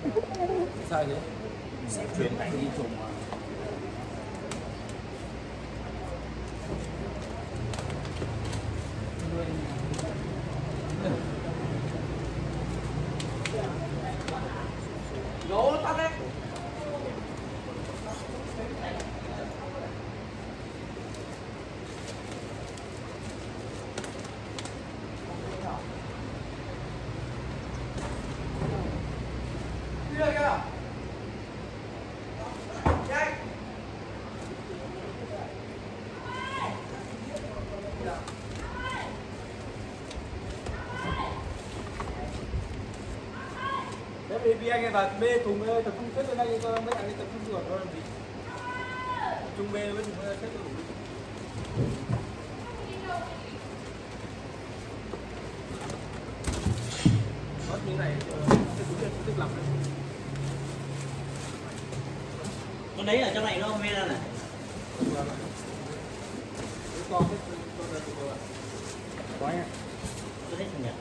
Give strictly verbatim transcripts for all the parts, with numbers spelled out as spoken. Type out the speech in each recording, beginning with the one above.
Sao thế? Sẽ chuyển cảnh đi trùng mà. Lỗ tắt đấy. Đi đây kìa. Nhanh. Thế vì vì anh ấy vào bê thùng ơi, tập trung kết lên anh cho mấy anh ấy tập trung được thôi làm gì. Tập trung bê với thùng ơi, kết đủ. Mất như này cái túi tiếp làm đấy. Con đấy ở trong này nó không nghe ra này. Con cái con này cũng rồi. Có nhá. Tôi thấy không nhỉ?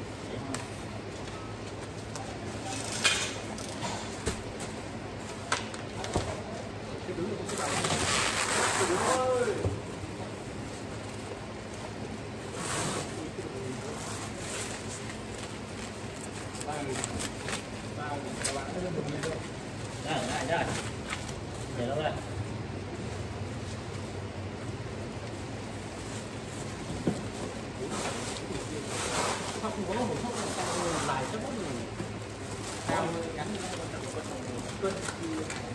Cái túi cũng làm. Cái túi ơi. Ba nghìn. Ba nghìn các bạn thấy được nhiều. Đây, đây, đây. Để đâu đây? Không có một số lại rất nhiều. Cao gắn cân thì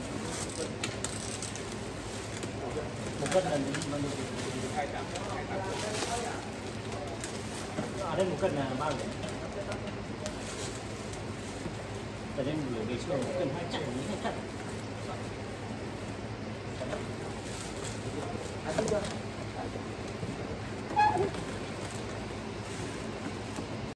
Một cân là mình hai trăm hai trăm. ở đây một cân là bao nhiêu? Ở đây mình để xuống một cân hai trăm, hai trăm. Hai trăm.